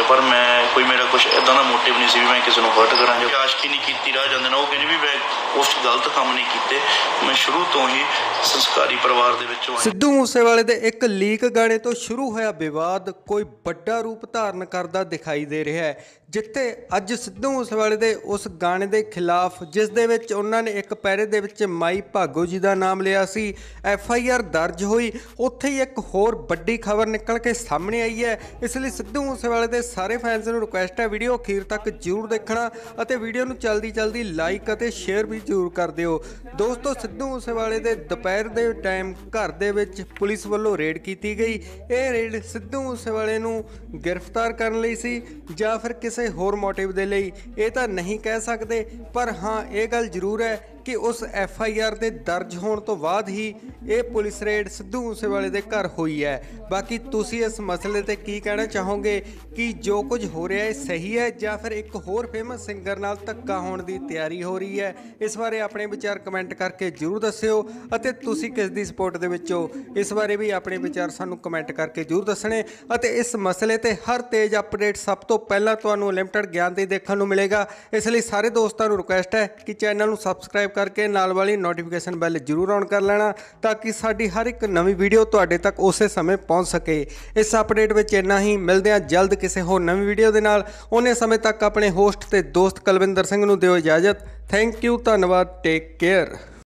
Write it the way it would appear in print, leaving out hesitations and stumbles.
पर मैं कोई मेरा कुछ इदां दा मोटिव नहीं सी भी मैं किसी नूं हर्ट करां जो आशकी नहीं कीती रह जांदे ने। वो कहंदे भी मैं उस गलत काम नहीं कीते, मैं शुरू तो ही संस्कारी परिवार दे विचों। सिद्धू मूसेवाले दे एक लीक गाने तो शुरू होया विवाद कोई बड़ा रूप धारण करदा दिखाई दे रहा है, जिथे अज सिद्धू मूसेवाले दे उस गाने के खिलाफ जिस दे विच उन्हां ने एक पैरे दे विच माई भागो जी का नाम लिया सी, FIR दर्ज हुई, उत्थे ही एक होर बड़ी खबर निकल के सामने आई है। इसलिए सिद्धू मूसेवाले दे सारे फैंस नूं रिक्वेस्ट है वीडियो अखीर तक जरूर देखना और वीडियो नूं जल्दी जल्दी लाइक और शेयर भी जरूर कर दिओ। दोस्तों, सिद्धू मूसेवाले दे दोपहर दे टाइम घर दे विच पुलिस वालों रेड की गई। ये रेड सिद्धू मूसेवाले नूं गिरफ्तार करने लई सी जां फिर किसी होर मोटिव दे लई, ये तां नहीं कह सकते, पर हाँ ये गल जरूर है कि उस FIR दे दर्ज होने तो बाद ही ये पुलिस रेड सिद्धू मूसेवाले दे घर हुई है। बाकी तुसी इस मसले ते की कहना चाहोगे कि जो कुछ हो रहा है सही है या फिर एक होर फेमस सिंगर नाल धक्का होने की तैयारी हो रही है? इस बारे अपने विचार कमेंट करके जरूर दस्सिओ अते तुसी किस दी सपोर्ट दे विच हो, इस बारे भी अपने विचार सानू कमेंट करके जरूर दसने। अते इस मसले ते हर तेज़ अपडेट सब तो पहला तुहानू लिमिटेड ज्ञान ते देखण नू मिलेगा। इसलिए सारे दोस्तों नू रिक्वेस्ट है कि चैनल नू सबसक्राइब करके नाल वाली नोटिफिकेशन बैल जरूर ऑन कर लेना ताकि साडी हर एक नवी वीडियो तुहाडे तक उस समय पहुँच सके। इस अपडेट में इन्ना ही, मिलते हैं जल्द किसी होर नवी वीडियो के नाल। उन्ने समय तक अपने होस्ट ते दोस्त कुलविंदर सिंह नूं दिओ इजाजत। थैंक यू, धन्यवाद, टेक केयर।